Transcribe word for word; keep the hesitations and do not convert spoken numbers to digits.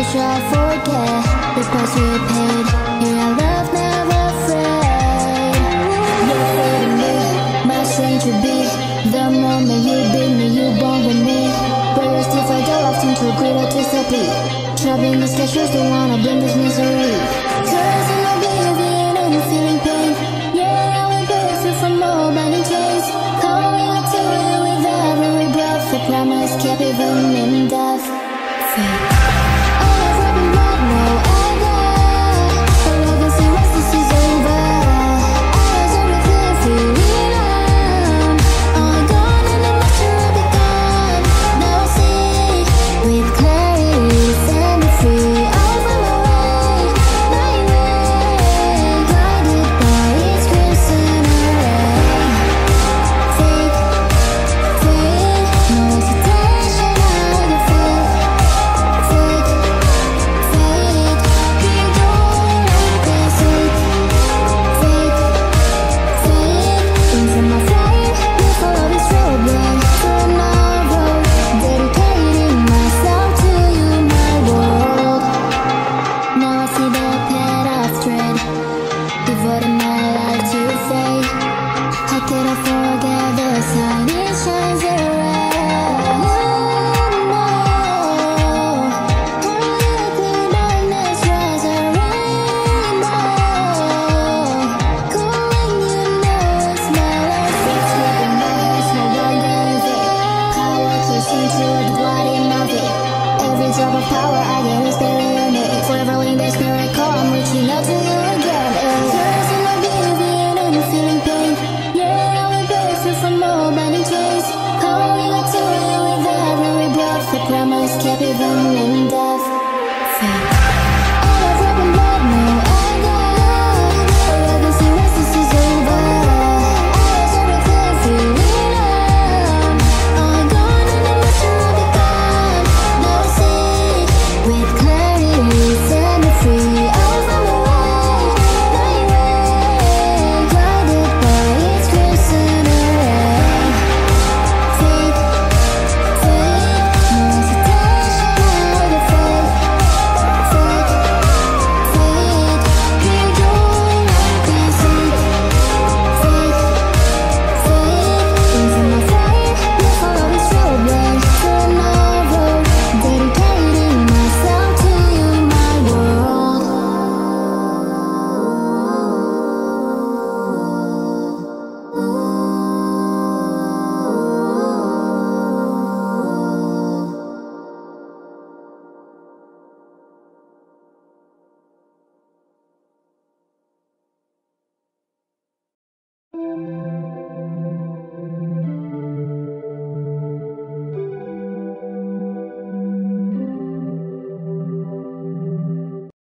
shall forget the price we paid. Here our love never fade. You're fading me, my strength to be. The moment you beat me, you bond with me. Brothers divide the love into greater discipline. Traveling these cashews don't wanna bring this misery. Cause I'm oblivion and I'm feeling pain. Yeah, I will break free from all binding chains. Calling out to you with every breath. I promise kept even in death. Fate. Devoted my life to fate. How could I forget the sun? It shines in red. You know, only through darkness rise a rainbow. Calling you know it's my life. It's like a moment, it's no longer in vain. Power close into the bloody mouth. Every drop of power I get is barely your name. Forever in this miracle, I'm reaching out to you again. Feeling pain, yeah, I will break free from all binding chains. Calling out to you with every breath. I promise kept even in death. Fate. All of broken blood, no anger. A legacy once this is over. I was everything freedom. All gone in the mystery of the gun. Now see with clarity, set me free. All from the Thank you.